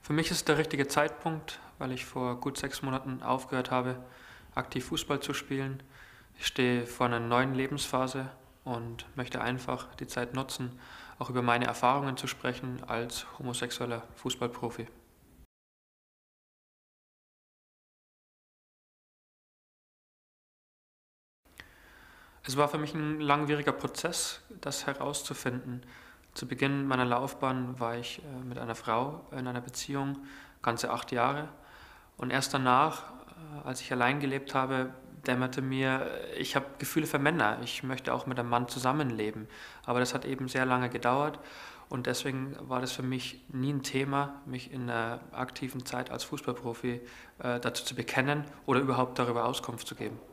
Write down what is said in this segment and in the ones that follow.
Für mich ist der richtige Zeitpunkt, weil ich vor gut 6 Monaten aufgehört habe, aktiv Fußball zu spielen. Ich stehe vor einer neuen Lebensphase und möchte einfach die Zeit nutzen, auch über meine Erfahrungen zu sprechen als homosexueller Fußballprofi. Es war für mich ein langwieriger Prozess, das herauszufinden. Zu Beginn meiner Laufbahn war ich mit einer Frau in einer Beziehung, ganze 8 Jahre. Und erst danach, als ich allein gelebt habe, dämmerte mir, ich habe Gefühle für Männer. Ich möchte auch mit einem Mann zusammenleben. Aber das hat eben sehr lange gedauert und deswegen war das für mich nie ein Thema, mich in der aktiven Zeit als Fußballprofi dazu zu bekennen oder überhaupt darüber Auskunft zu geben.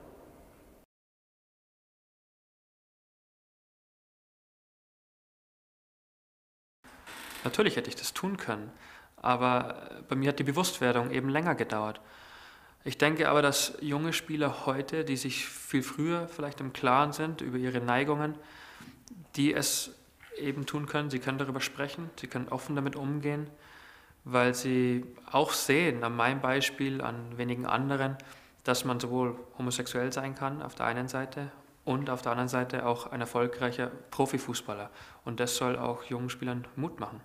Natürlich hätte ich das tun können, aber bei mir hat die Bewusstwerdung eben länger gedauert. Ich denke aber, dass junge Spieler heute, die sich viel früher vielleicht im Klaren sind über ihre Neigungen, die es eben tun können, sie können darüber sprechen, sie können offen damit umgehen, weil sie auch sehen, an meinem Beispiel, an wenigen anderen, dass man sowohl homosexuell sein kann auf der einen Seite und auf der anderen Seite auch ein erfolgreicher Profifußballer. Und das soll auch jungen Spielern Mut machen.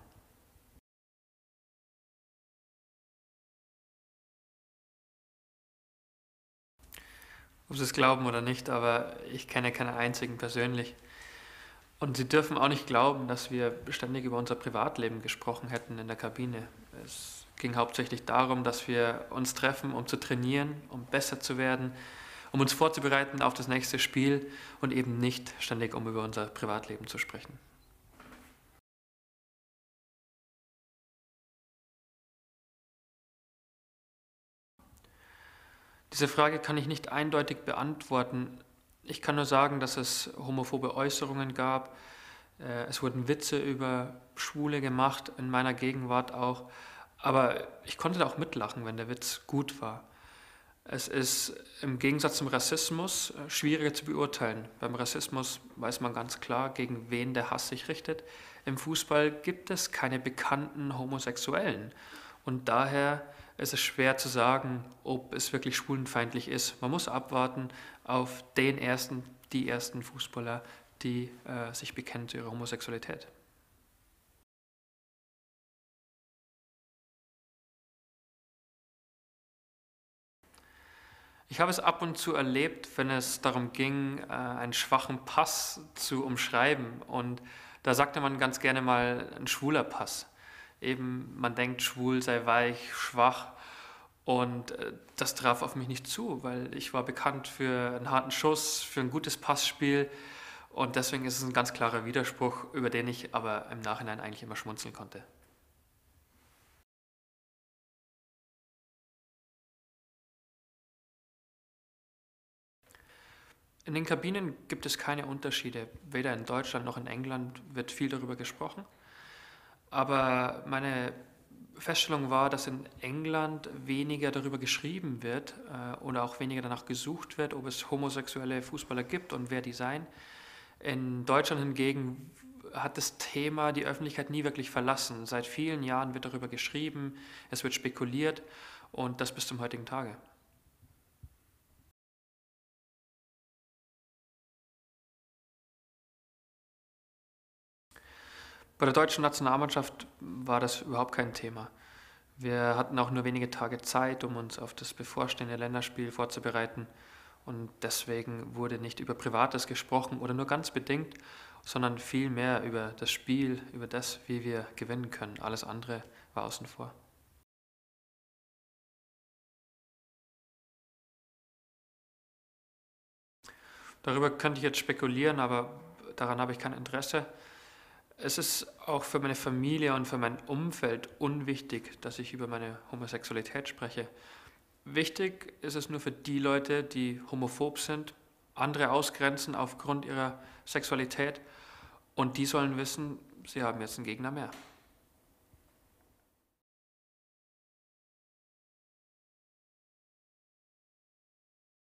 Ob sie es glauben oder nicht, aber ich kenne keine einzigen persönlich. Und sie dürfen auch nicht glauben, dass wir ständig über unser Privatleben gesprochen hätten in der Kabine. Es ging hauptsächlich darum, dass wir uns treffen, um zu trainieren, um besser zu werden, um uns vorzubereiten auf das nächste Spiel und eben nicht ständig, um über unser Privatleben zu sprechen. Diese Frage kann ich nicht eindeutig beantworten. Ich kann nur sagen, dass es homophobe Äußerungen gab. Es wurden Witze über Schwule gemacht, in meiner Gegenwart auch. Aber ich konnte da auch mitlachen, wenn der Witz gut war. Es ist im Gegensatz zum Rassismus schwieriger zu beurteilen. Beim Rassismus weiß man ganz klar, gegen wen der Hass sich richtet. Im Fußball gibt es keine bekannten Homosexuellen. Und daher ist es schwer zu sagen, ob es wirklich schwulenfeindlich ist. Man muss abwarten auf die ersten Fußballer, die sich bekennen zu ihrer Homosexualität. Ich habe es ab und zu erlebt, wenn es darum ging, einen schwachen Pass zu umschreiben. Und da sagte man ganz gerne mal ein schwuler Pass. Eben, man denkt, schwul sei weich, schwach. Und das traf auf mich nicht zu, weil ich war bekannt für einen harten Schuss, für ein gutes Passspiel. Und deswegen ist es ein ganz klarer Widerspruch, über den ich aber im Nachhinein eigentlich immer schmunzeln konnte. In den Kabinen gibt es keine Unterschiede. Weder in Deutschland noch in England wird viel darüber gesprochen. Aber meine Feststellung war, dass in England weniger darüber geschrieben wird oder auch weniger danach gesucht wird, ob es homosexuelle Fußballer gibt und wer die seien. In Deutschland hingegen hat das Thema die Öffentlichkeit nie wirklich verlassen. Seit vielen Jahren wird darüber geschrieben, es wird spekuliert und das bis zum heutigen Tage. Bei der deutschen Nationalmannschaft war das überhaupt kein Thema. Wir hatten auch nur wenige Tage Zeit, um uns auf das bevorstehende Länderspiel vorzubereiten. Und deswegen wurde nicht über Privates gesprochen oder nur ganz bedingt, sondern vielmehr über das Spiel, über das, wie wir gewinnen können. Alles andere war außen vor. Darüber könnte ich jetzt spekulieren, aber daran habe ich kein Interesse. Es ist auch für meine Familie und für mein Umfeld unwichtig, dass ich über meine Homosexualität spreche. Wichtig ist es nur für die Leute, die homophob sind, andere ausgrenzen aufgrund ihrer Sexualität und die sollen wissen, sie haben jetzt einen Gegner mehr.